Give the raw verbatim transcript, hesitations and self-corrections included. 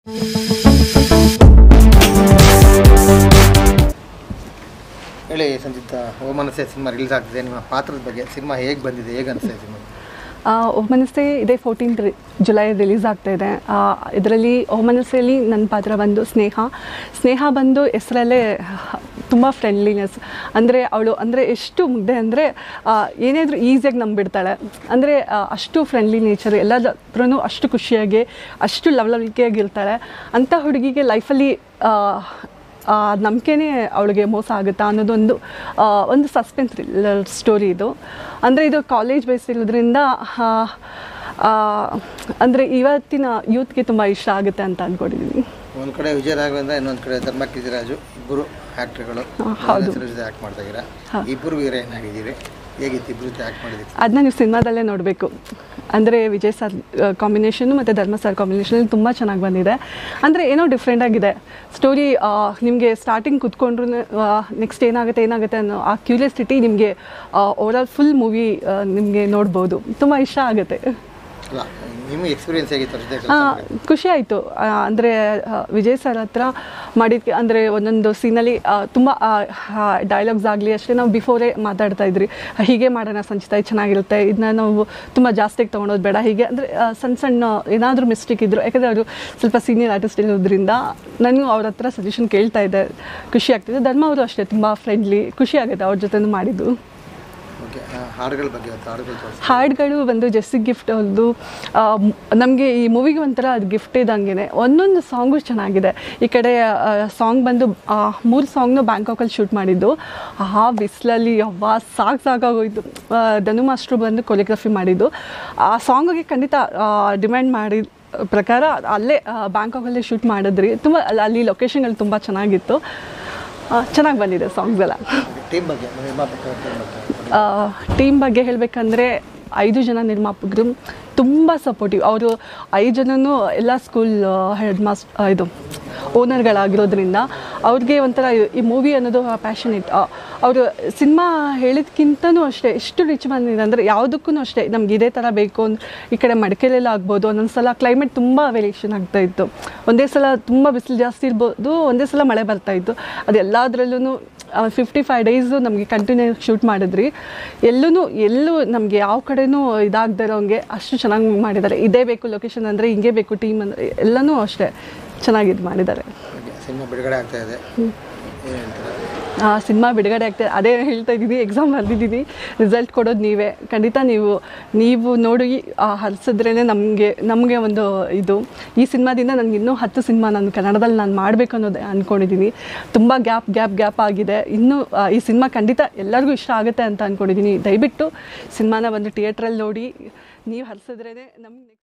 ಹೇಳಿ ಸಂಚಿತ, ಓ ಮನಸ್ಸೆ cinema release ಆಗ್ತಿದೆ, ನಿಮ್ಮ ಪಾತ್ರದ ಬಗ್ಗೆ ಸಿನಿಮಾ ಹೇಗೆ ಬಂದಿದೆ, ಹೇಗೆ ಅನಿಸ್ತಿದೆ ಸಿನಿಮಾ? ಓ ಮನಸ್ಸೆ ಇದೇ ಫೋರ್ಟೀನ್ತ್ ಜುಲೈ ರಿಲೀಸ್ ಆಗ್ತಾಯಿದೆ. ಇದರಲ್ಲಿ ಓ ಮನಸ್ಸೆಯಲ್ಲಿ ನನ್ನ ಪಾತ್ರ ಬಂದು ಸ್ನೇಹ. ಸ್ನೇಹ ಬಂದು ಹೆಸರಲ್ಲೇ ತುಂಬ ಫ್ರೆಂಡ್ಲಿನೆಸ್, ಅಂದರೆ ಅವಳು ಅಂದರೆ ಎಷ್ಟು ಮುಗ್ದೆ ಅಂದರೆ ಏನಾದರೂ ಈಸಿಯಾಗಿ ನಂಬಿಡ್ತಾಳೆ. ಅಂದರೆ ಅಷ್ಟು ಫ್ರೆಂಡ್ಲಿ ನೇಚರ್, ಎಲ್ಲರ ಹತ್ರನೂ ಅಷ್ಟು ಖುಷಿಯಾಗಿ ಅಷ್ಟು ಲವಲವಿಕೆಯಾಗಿರ್ತಾಳೆ. ಅಂಥ ಹುಡುಗಿಗೆ ಲೈಫಲ್ಲಿ ನಂಬಿಕೆನೇ ಅವಳಿಗೆ ಮೋಸ ಆಗುತ್ತಾ ಅನ್ನೋದೊಂದು ಒಂದು ಸಸ್ಪೆನ್ಸ್ ಥ್ರಿಲ್ಲರ್ ಸ್ಟೋರಿ ಇದು. ಅಂದರೆ ಇದು ಕಾಲೇಜ್ ಬೇಸ್ ಇರೋದ್ರಿಂದ ಅಂದರೆ ಇವತ್ತಿನ ಯೂತ್ಗೆ ತುಂಬ ಇಷ್ಟ ಆಗುತ್ತೆ ಅಂತ ಅಂದ್ಕೊಂಡಿದ್ದೀನಿ. ಒಂದು ಕಡೆ ವಿಜಯ ರಾಘವೇಂದ್ರ, ಇನ್ನೊಂದು ಕಡೆ ಧರ್ಮ ಕೀರ್ತಿರಾಜು, ಇಬ್ಬರು ಆ್ಯಕ್ಟ್ರುಗಳು ಆ್ಯಕ್ಟ್ ಮಾಡ್ತಾ ಇದ್ದೀರಾ. ಇಬ್ಬರು ಹೀರೋಯಿನ್ ಆಗಿದ್ದೀರಿ, ಹೇಗಿತ್ತು ಇಬ್ಬರು ಆ್ಯಕ್ಟ್ ಮಾಡಿದ್ದೀವಿ? ಅದನ್ನ ನೀವು ಸಿನಿಮಾದಲ್ಲೇ ನೋಡಬೇಕು. ಅಂದರೆ ವಿಜಯ್ ಸರ್ ಕಾಂಬಿನೇಷನ್ನು ಮತ್ತು ಧರ್ಮ ಸರ್ ಕಾಂಬಿನೇಷನಲ್ಲಿ ತುಂಬ ಚೆನ್ನಾಗಿ ಬಂದಿದೆ. ಅಂದರೆ ಏನೋ ಡಿಫ್ರೆಂಟ್ ಆಗಿದೆ ಸ್ಟೋರಿ. ನಿಮಗೆ ಸ್ಟಾರ್ಟಿಂಗ್ ಕೂತ್ಕೊಂಡ್ರು ನೆಕ್ಸ್ಟ್ ಏನಾಗುತ್ತೆ ಏನಾಗುತ್ತೆ ಅನ್ನೋ ಆ ಕ್ಯೂರಿಯಾಸಿಟಿ ನಿಮಗೆ ಓವರಾಲ್ ಫುಲ್ ಮೂವಿ ನಿಮಗೆ ನೋಡ್ಬೋದು. ತುಂಬ ಇಷ್ಟ ಆಗುತ್ತೆ. ಎಕ್ಸ್ಪೀರಿಯನ್ಸ್ ಹೇಗಿತ್ತು? ಖುಷಿ ಆಯಿತು. ಅಂದರೆ ವಿಜಯ್ ಸರ್ ಹತ್ರ ಮಾಡಿದ್ದಕ್ಕೆ ಅಂದರೆ ಒಂದೊಂದು ಸೀನಲ್ಲಿ ತುಂಬ ಡೈಲಾಗ್ಸ್ ಆಗಲಿ ಅಷ್ಟೇ ನಾವು ಬಿಫೋರೇ ಮಾತಾಡ್ತಾ ಇದ್ರಿ, ಹೀಗೆ ಮಾಡೋಣ ಸಂಚಿತ, ಚೆನ್ನಾಗಿರುತ್ತೆ, ಇದನ್ನ ನಾವು ತುಂಬ ಜಾಸ್ತಿಯಾಗಿ ತೊಗೊಳೋದು ಬೇಡ, ಹೀಗೆ ಅಂದರೆ ಸಣ್ಣ ಸಣ್ಣ ಏನಾದರೂ ಮಿಸ್ಟೇಕ್ ಇದ್ದರು. ಯಾಕಂದರೆ ಅವರು ಸ್ವಲ್ಪ ಸೀನಿಯರ್ ಆರ್ಟಿಸ್ಟ್ ಇರೋದ್ರಿಂದ ನಾನು ಅವ್ರ ಹತ್ರ ಸಜೆಷನ್ ಕೇಳ್ತಾ ಇದ್ದೆ, ಖುಷಿ ಆಗ್ತಿದೆ. ಧರ್ಮ ಅವರು ಅಷ್ಟೇ ತುಂಬ ಫ್ರೆಂಡ್ಲಿ, ಖುಷಿ ಆಗುತ್ತೆ ಅವ್ರ ಜೊತೆ ಮಾಡಿದ್ದು. ಹಾಡುಗಳ ಬಗ್ಗೆ ಹಾಡುಗಳು ಬಂದು ಜೆಸ್ಸಿ ಗಿಫ್ಟ್ ಅವ್ರದ್ದು. ನಮಗೆ ಈ ಮೂವಿಗೆ ಒಂಥರ ಅದು ಗಿಫ್ಟ್ ಇದ್ದಂಗೆ ಒಂದೊಂದು ಸಾಂಗು ಚೆನ್ನಾಗಿದೆ. ಈ ಕಡೆ ಸಾಂಗ್ ಬಂದು ಮೂರು ಸಾಂಗ್ನು ಬ್ಯಾಂಕಾಕಲ್ಲಿ ಶೂಟ್ ಮಾಡಿದ್ದು. ಆ ಬಿಸಿಲಲ್ಲಿ ಯವ್ವ ಸಾಕು ಸಾಕಾಗೋಯ್ತು. ಧನು ಮಾಸ್ಟ್ರು ಬಂದು ಕೊರಿಯೋಗ್ರಫಿ ಮಾಡಿದ್ದು. ಆ ಸಾಂಗಿಗೆ ಖಂಡಿತ ಡಿಮ್ಯಾಂಡ್ ಮಾಡಿ ಪ್ರಕಾರ ಅಲ್ಲೇ ಬ್ಯಾಂಕಾಕಲ್ಲೇ ಶೂಟ್ ಮಾಡಿದ್ರಿ. ತುಂಬ ಅಲ್ಲಿ ಲೊಕೇಶನ್ಗಳು ತುಂಬ ಚೆನ್ನಾಗಿತ್ತು, ಚೆನ್ನಾಗಿ ಬಂದಿದೆ ಸಾಂಗ್ಸ್ ಎಲ್ಲ. ಟೀಮ್ ಬಗ್ಗೆ ಹೇಳಬೇಕಂದ್ರೆ ಐದು ಜನ ನಿರ್ಮಾಪಕರು ತುಂಬ ಸಪೋರ್ಟಿವ್. ಅವರು ಐದು ಜನನೂ ಎಲ್ಲ ಸ್ಕೂಲ್ ಹೆಡ್ ಮಾಸ್ಟರ್ ಇದು ಓನರ್ಗಳಾಗಿರೋದ್ರಿಂದ ಅವ್ರಿಗೆ ಒಂಥರ ಈ ಮೂವಿ ಅನ್ನೋದು ಪ್ಯಾಷನೇಟ್. ಅವರು ಸಿನಿಮಾ ಹೇಳಿದ್ಕಿಂತನೂ ಅಷ್ಟೇ ಎಷ್ಟು ರಿಚ್ ಬಂದಿದೆ ಅಂದರೆ ಯಾವುದಕ್ಕೂ ಅಷ್ಟೇ ನಮ್ಗೆ ಇದೇ ಥರ ಬೇಕು ಅಂದ್ರೆ ಈ ಕಡೆ ಮಡಿಕೇಲೆಲ್ಲ ಆಗ್ಬೋದು. ಒಂದೊಂದು ಸಲ ಕ್ಲೈಮೇಟ್ ತುಂಬ ವೇರಿಯೇಷನ್ ಆಗ್ತಾಯಿತ್ತು. ಒಂದೇ ಸಲ ತುಂಬ ಬಿಸಿಲು ಜಾಸ್ತಿ ಇರ್ಬೋದು, ಒಂದೇ ಸಲ ಮಳೆ ಬರ್ತಾಯಿತ್ತು. ಅದು ಎಲ್ಲದರಲ್ಲೂ ಫಿಫ್ಟಿ ಫೈವ್ ಡೇಸು ನಮಗೆ ಕಂಟಿನ್ಯೂ ಶೂಟ್ ಮಾಡಿದ್ರಿ. ಎಲ್ಲೂ ಎಲ್ಲೂ ನಮಗೆ ಯಾವ ಕಡೆನೂ ಇದಾಗದೇ ಇರೋಂಗೆ ಅಷ್ಟು ಚೆನ್ನಾಗಿ ಮಾಡಿದ್ದಾರೆ. ಇದೇ ಬೇಕು ಲೊಕೇಶನ್ ಅಂದರೆ ಹಿಂಗೆ ಬೇಕು ಟೀಮ್ ಅಂದರೆ ಎಲ್ಲನೂ ಅಷ್ಟೇ ಚೆನ್ನಾಗಿದ್ದು ಮಾಡಿದ್ದಾರೆ. ಸಿನಿಮಾ ಬಿಡುಗಡೆ ಆಗ್ತಾ ಇದೆ, ಸಿನಿಮಾ ಬಿಡುಗಡೆ ಆಗ್ತಾಯಿದೆ, ಅದೇ ಹೇಳ್ತಾ ಇದ್ದೀನಿ. ಎಕ್ಸಾಮ್ ಬರೆದಿದ್ದೀನಿ, ರಿಸಲ್ಟ್ ಕೊಡೋದು ನೀವೇ. ಖಂಡಿತ ನೀವು ನೀವು ನೋಡಿ ಹರಿಸಿದ್ರೇ ನಮಗೆ ನಮಗೆ ಒಂದು ಇದು. ಈ ಸಿನಿಮಾದಿಂದ ನನಗೆ ಇನ್ನೂ ಹತ್ತು ಸಿನಿಮಾ ನಾನು ಕನ್ನಡದಲ್ಲಿ ನಾನು ಮಾಡಬೇಕು ಅನ್ನೋದು ಅಂದ್ಕೊಂಡಿದ್ದೀನಿ. ತುಂಬ ಗ್ಯಾಪ್ ಗ್ಯಾಪ್ ಗ್ಯಾಪ್ ಆಗಿದೆ. ಇನ್ನೂ ಈ ಸಿನಿಮಾ ಖಂಡಿತ ಎಲ್ಲರಿಗೂ ಇಷ್ಟ ಆಗುತ್ತೆ ಅಂತ ಅಂದ್ಕೊಂಡಿದ್ದೀನಿ. ದಯವಿಟ್ಟು ಸಿನಿಮಾನ ಬಂದು ಥಿಯೇಟ್ರಲ್ಲಿ ನೋಡಿ ನೀವು ಹರಿಸಿದ್ರೇ ನಮ್ಗೆ